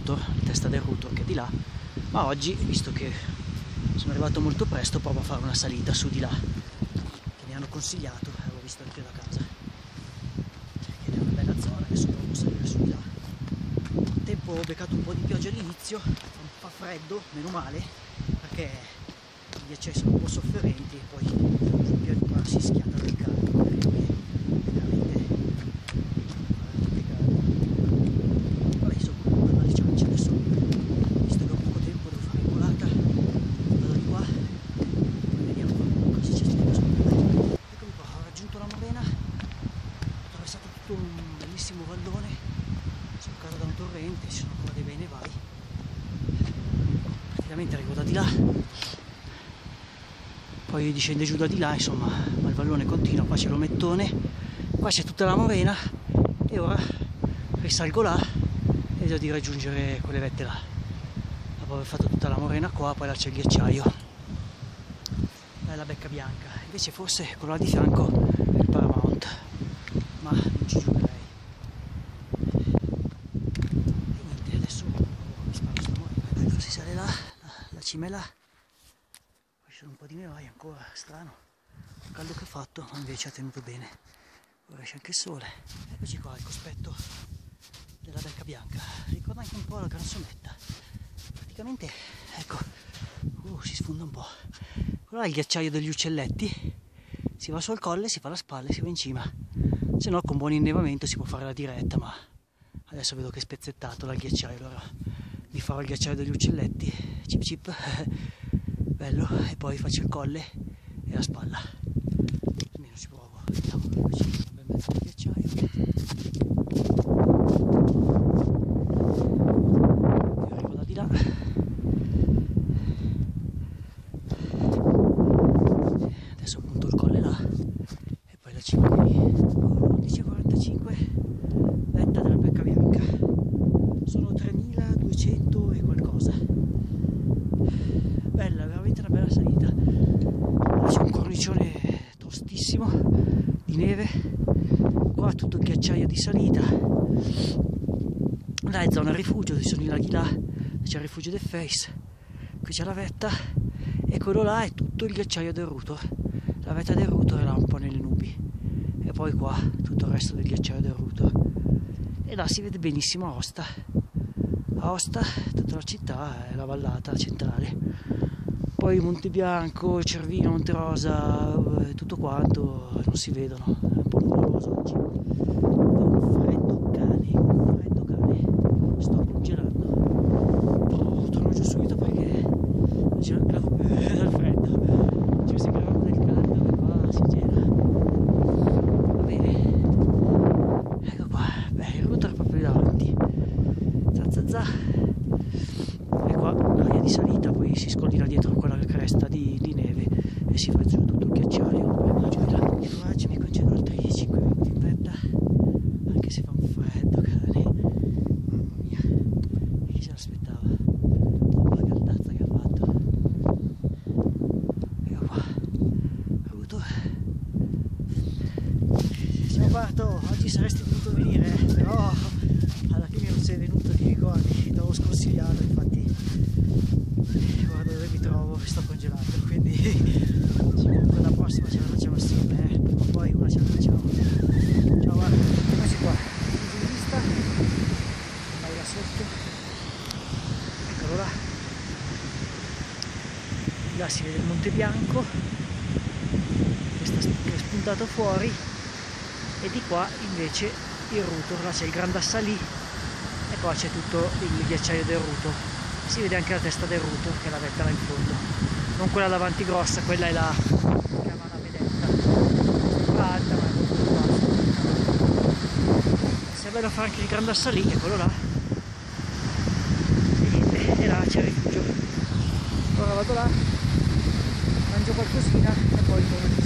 router, la testa del router che è di là, ma oggi, visto che sono arrivato molto presto, provo a fare una salita su di là, che mi hanno consigliato, avevo visto anche da casa, che è una bella zona. Adesso provo a salire su di là. Il tempo, ho beccato un po' di pioggia all'inizio, fa freddo, meno male, perché gli ghiacciai sono un po' sofferenti e poi più ancora si schianta del caldo, veramente. Vabbè, sono comunque alle ciance adesso, visto che ho poco tempo, devo fare volata, vado di qua, poi vediamo cosa c'è stato. Eccomi qua, ho raggiunto la morena, ho attraversato tutto un bellissimo vallone, sono caduto da un torrente, ci sono ancora dei bei nevai, praticamente arrivo da di là, poi discende giù da di là, insomma, ma il vallone continua. Qua c'è l'omettone, qua c'è tutta la morena e ora risalgo là e vedo di raggiungere quelle vette là. Dopo aver fatto tutta la morena qua, poi là c'è il ghiacciaio, là è la Becca Bianca, invece forse quello là di fianco è il Paramount, ma non ci giocherei. E niente, adesso mi sparo sta morena, ecco, si sale là, la cima è là. Ci sono un po' di nevai ancora, strano, il caldo che ha fatto, ma invece ha tenuto bene. Ora esce anche il sole. Eccoci qua, il cospetto della Becca Bianca. Ricorda anche un po' la Gransonetta. Praticamente, ecco, si sfonda un po'. Quello là è il ghiacciaio degli uccelletti. Si va sul colle, si fa la spalla e si va in cima. Se no, con buon innevamento si può fare la diretta, ma adesso vedo che è spezzettato dal ghiacciaio, allora vi farò il ghiacciaio degli uccelletti. Cip cip. Bello, e poi faccio il colle e la spalla, almeno ci provo, vediamo, ben mezzo di ghiacciaio, e arrivo da di là, adesso appunto il colle là e poi la cima di 11:45, vetta della Becca Bianca, sono 3200 e qualcosa. Bella, veramente una bella salita. C'è un cornicione tostissimo di neve, qua tutto il ghiacciaio di salita, là è zona rifugio, ci sono i laghi là, c'è il rifugio del Face, qui c'è la vetta e quello là è tutto il ghiacciaio del Router, la vetta del Router è là un po' nelle nubi e poi qua tutto il resto del ghiacciaio del Router e là si vede benissimo Aosta, tutta la città, è la vallata centrale. Poi Monte Bianco, Cervino, Monte Rosa, tutto quanto non si vedono, è un po' nuvoloso oggi. Un freddo cane, sto congelando. Torno giù subito perché c'è dal freddo, giù si grava del caldo e qua si gela. Va bene, ecco qua, beh, il router è proprio davanti. Za. E qua l'aria di salita, poi si scollina dietro quella cresta di neve e si fa giù tutto il ghiacciaio. Giù di là. Oggi mi concedo altri 5 minuti in vetta, anche se fa un freddo, cane. Mamma mia, chi se l'aspettava? Dopo la caldazza che ha fatto. Ecco qua, Ruto. Ciao Barto, oggi saresti dovuto venire, però alla fine non sei venuto, ti ricordi? Ti avevo sconsigliato, infatti guarda dove mi trovo, sto congelando, quindi comunque la prossima ce la facciamo assieme, prima o poi una ce la facciamo. Ciao, guarda, eccoci qua, punto di vista, vai là sotto, eccolo là, di là si vede il Monte Bianco, che è spuntato fuori, e di qua invece il Router, là c'è il Grand Assalì e qua c'è tutto il ghiacciaio del Router, si vede anche la testa del Router che è la vetta là in fondo, non quella davanti grossa, quella è la chiama la vedetta alta, ma è molto più bassa. Se è bello fare anche il Grand Assalì, che è quello là, e là c'è il rifugio. Ora vado là, mangio qualcosina e poi torno.